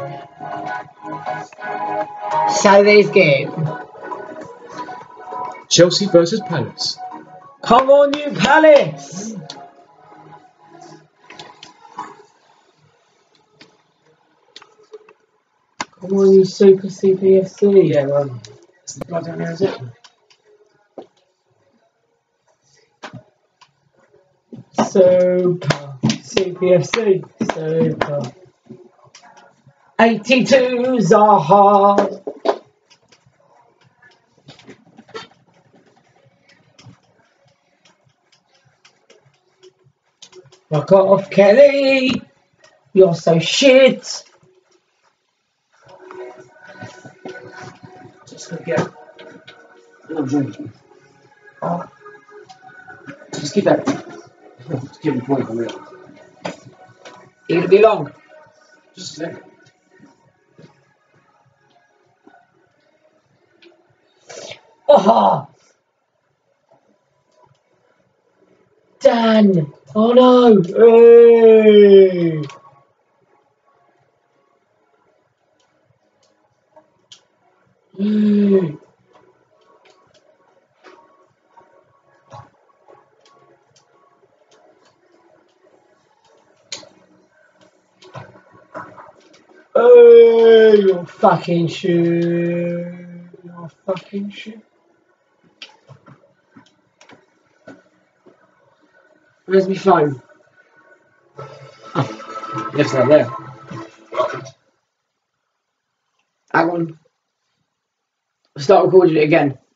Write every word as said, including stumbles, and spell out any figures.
Saturday's game. Chelsea versus Palace. Come on, you Palace! Come on, you Super C P F C. Yeah, well, it's the blood down there, is it? Super C P F C. Super. eighty-twos are hard. Fuck off, Kelly. You're so shit. Just gonna get a little drink. Oh. Just keep that. Just give me a point for real. It'll be long. Just a second. Oh. Dan. Oh no. Hey. Mm. Oh, you're fucking shit. You're fucking shit. Where's my phone? Oh, it's not there. Hang on. Start recording it again.